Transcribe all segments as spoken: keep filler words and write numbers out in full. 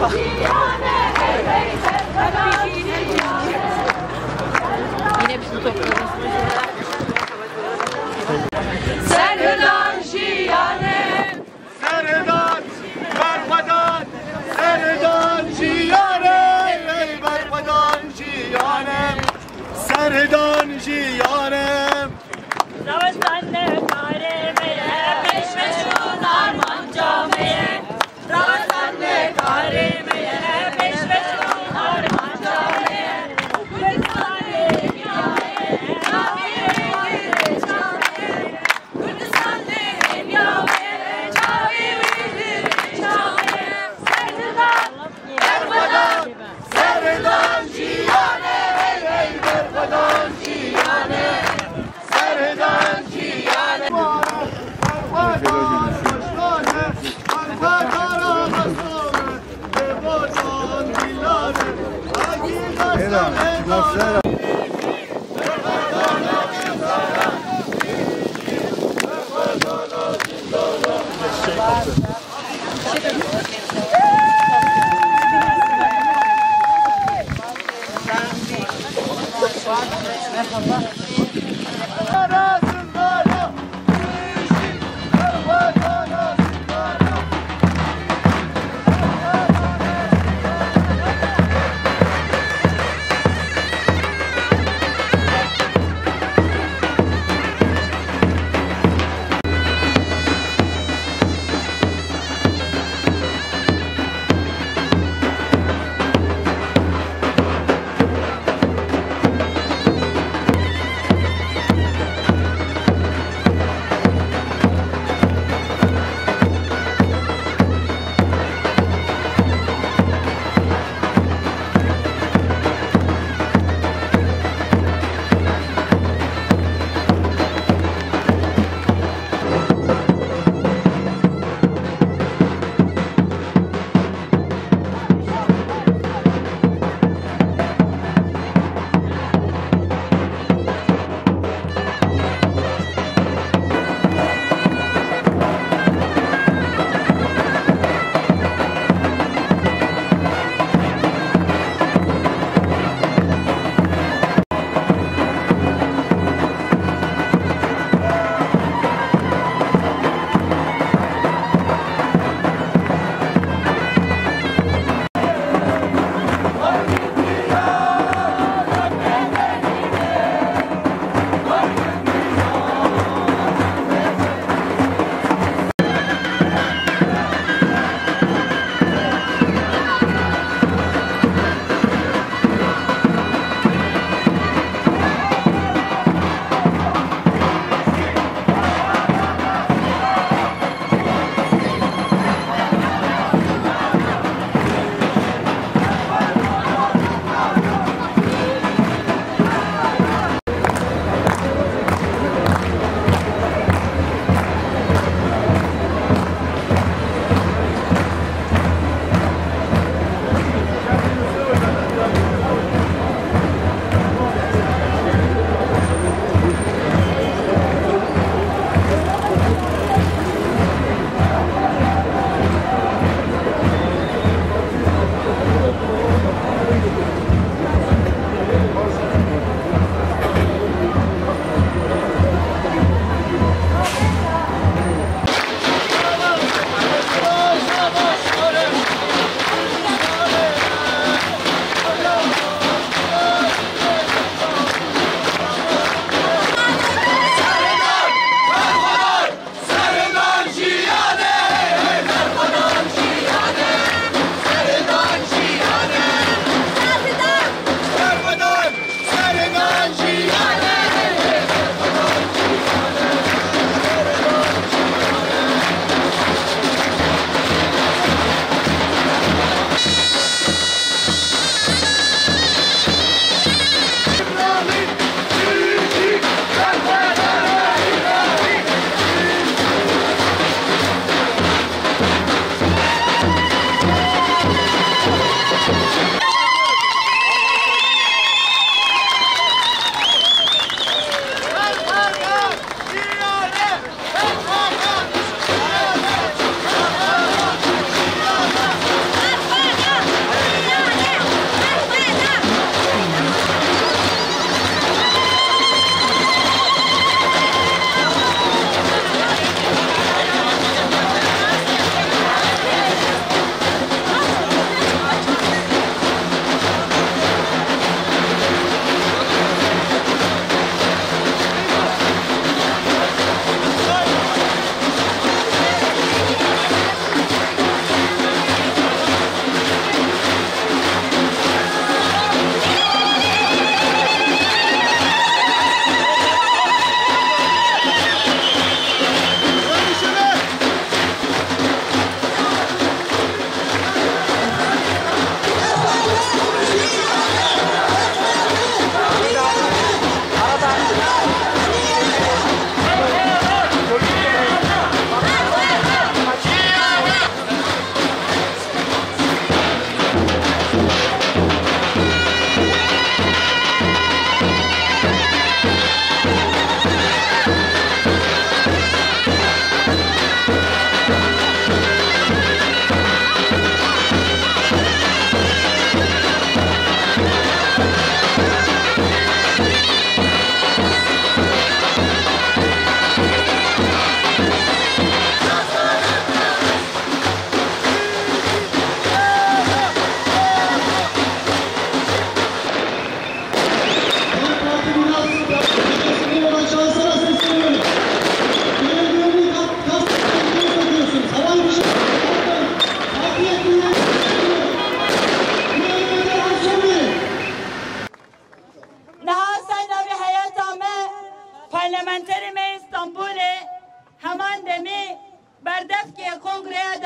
Yine hepsini topladım. Serdan şiyanem, Serdan berbadan, Serdan şiyanem, ey berbadan şiyanem, Serdan şiyanem. Ramazan'ı karimeye, peşmeşun arman camiye, Ramazan'ı karimeye,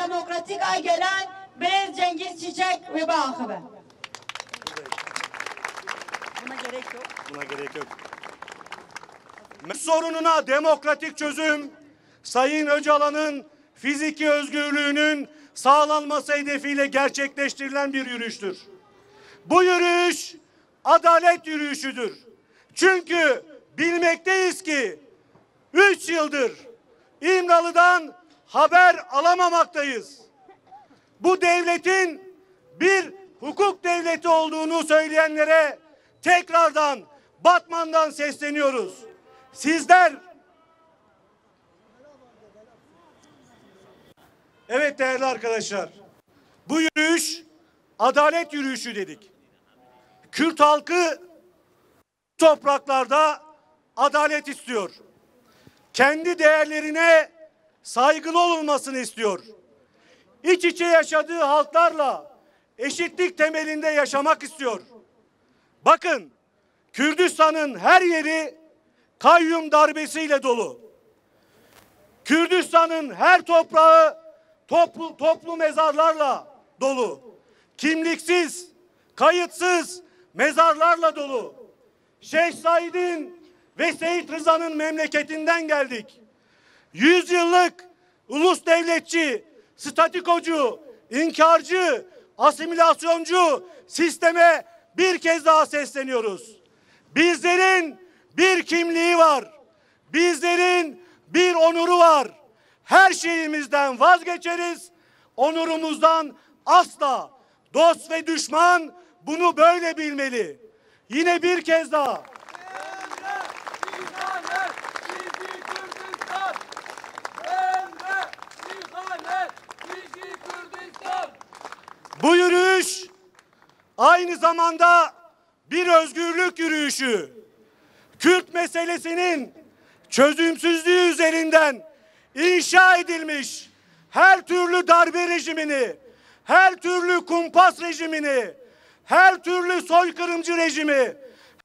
demokratik ay gelen Beyaz Cengiz Çiçek ve Bağkıbe. Buna gerek yok. Buna gerek yok. Sorununa demokratik çözüm, Sayın Öcalan'ın fiziki özgürlüğünün sağlanması hedefiyle gerçekleştirilen bir yürüyüştür. Bu yürüyüş adalet yürüyüşüdür. Çünkü bilmekteyiz ki üç yıldır İmralı'dan haber alamamaktayız. Bu devletin bir hukuk devleti olduğunu söyleyenlere tekrardan Batman'dan sesleniyoruz. Sizler, evet değerli arkadaşlar, bu yürüyüş adalet yürüyüşü dedik. Kürt halkı topraklarda adalet istiyor. Kendi değerlerine saygılı olunmasını istiyor. İç içe yaşadığı halklarla eşitlik temelinde yaşamak istiyor. Bakın, Kürdistan'ın her yeri kayyum darbesiyle dolu. Kürdistan'ın her toprağı toplu, toplu mezarlarla dolu. Kimliksiz, kayıtsız mezarlarla dolu. Şeyh Said'in ve Seyit Rıza'nın memleketinden geldik. Yüzyıllık ulus devletçi, statikocu, inkarcı, asimilasyoncu sisteme bir kez daha sesleniyoruz. Bizlerin bir kimliği var. Bizlerin bir onuru var. Her şeyimizden vazgeçeriz. Onurumuzdan asla. Dost ve düşman bunu böyle bilmeli. Yine bir kez daha. Bu yürüyüş aynı zamanda bir özgürlük yürüyüşü. Kürt meselesinin çözümsüzlüğü üzerinden inşa edilmiş her türlü darbe rejimini, her türlü kumpas rejimini, her türlü soykırımcı rejimi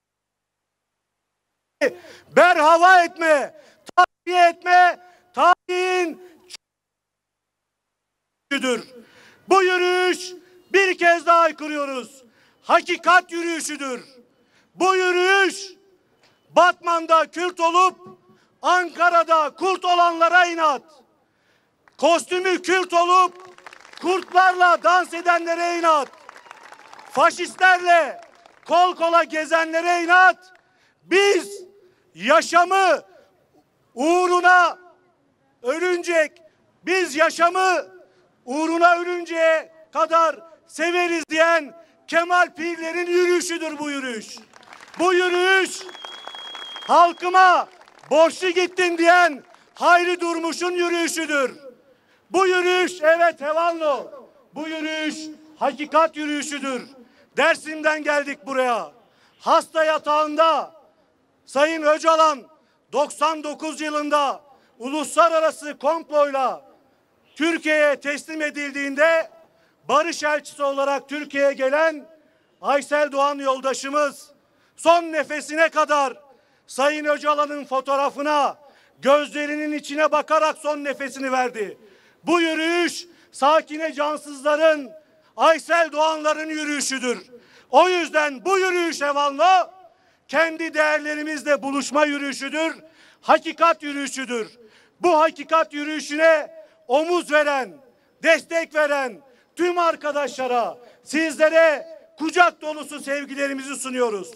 berhava etme, tahliye etme, tarihin yürüyüşüdür. Bu yürüyüş bir kez daha aykırıyoruz. Hakikat yürüyüşüdür. Bu yürüyüş Batman'da Kürt olup Ankara'da kurt olanlara inat. Kostümü Kürt olup kurtlarla dans edenlere inat. Faşistlerle kol kola gezenlere inat. Biz yaşamı uğruna ölüncek, biz yaşamı uğruna ölünceye kadar severiz diyen Kemal Pirlerin yürüyüşüdür bu yürüyüş. Bu yürüyüş halkıma borçlu gittin diyen Hayri Durmuş'un yürüyüşüdür. Bu yürüyüş evet Hevanlı. Bu yürüyüş hakikat yürüyüşüdür. Dersim'den geldik buraya. Hasta yatağında Sayın Öcalan doksan dokuz yılında uluslararası komployla Türkiye'ye teslim edildiğinde barış elçisi olarak Türkiye'ye gelen Aysel Doğan yoldaşımız son nefesine kadar Sayın Öcalan'ın fotoğrafına gözlerinin içine bakarak son nefesini verdi. Bu yürüyüş Sakine Cansızların, Aysel Doğanların yürüyüşüdür. O yüzden bu yürüyüş Evanlı kendi değerlerimizle buluşma yürüyüşüdür. Hakikat yürüyüşüdür. Bu hakikat yürüyüşüne omuz veren, destek veren tüm arkadaşlara, sizlere kucak dolusu sevgilerimizi sunuyoruz.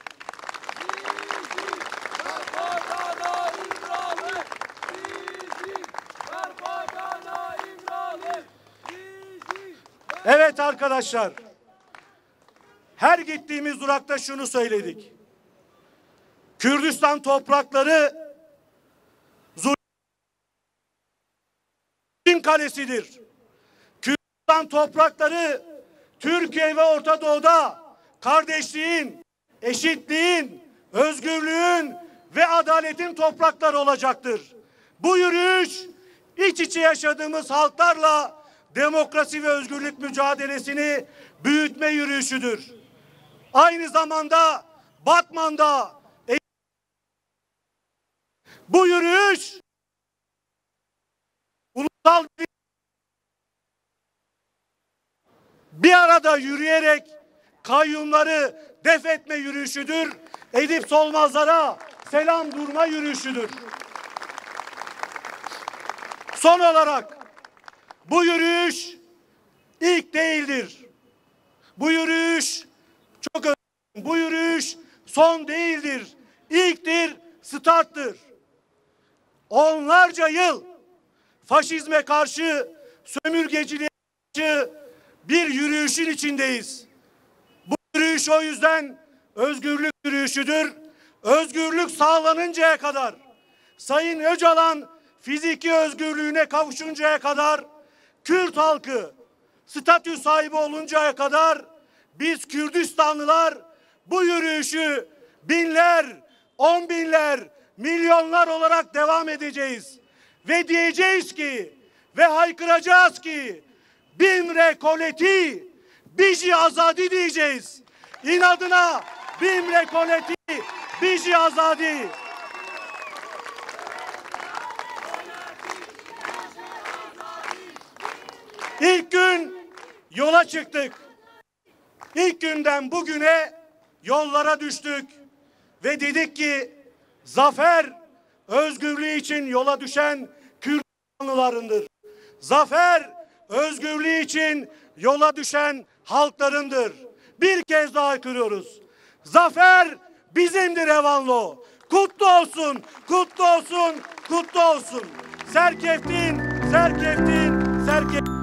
Evet arkadaşlar, her gittiğimiz durakta şunu söyledik. Kürdistan toprakları zulüm kalesidir. Kürdistan toprakları Türkiye ve Orta Doğu'da kardeşliğin, eşitliğin, özgürlüğün ve adaletin toprakları olacaktır. Bu yürüyüş iç içe yaşadığımız halklarla demokrasi ve özgürlük mücadelesini büyütme yürüyüşüdür. Aynı zamanda Batman'da bu yürüyüş ulusal da yürüyerek kayyumları def etme yürüyüşüdür. Edip Solmazlara selam durma yürüyüşüdür. Son olarak bu yürüyüş ilk değildir. Bu yürüyüş çok önemli. Bu yürüyüş son değildir. İlktir, starttır. Onlarca yıl faşizme karşı, sömürgeciliğe karşı bir yürüyüşün içindeyiz. Bu yürüyüş o yüzden özgürlük yürüyüşüdür. Özgürlük sağlanıncaya kadar, Sayın Öcalan fiziki özgürlüğüne kavuşuncaya kadar, Kürt halkı statü sahibi oluncaya kadar biz Kürdistanlılar bu yürüyüşü binler, on binler, milyonlar olarak devam edeceğiz. Ve diyeceğiz ki ve haykıracağız ki Bimre koleti, biji azadi diyeceğiz. İnadına Bimre koleti, biji azadi. İlk gün yola çıktık. İlk günden bugüne yollara düştük ve dedik ki zafer özgürlüğü için yola düşen Kürdistanlılarındır. Zafer özgürlüğü için yola düşen halklarındır. Bir kez daha haykırıyoruz. Zafer bizimdir Evanlo. Kutlu olsun, kutlu olsun, kutlu olsun. Serkeftin, serkeftin, serkeftin.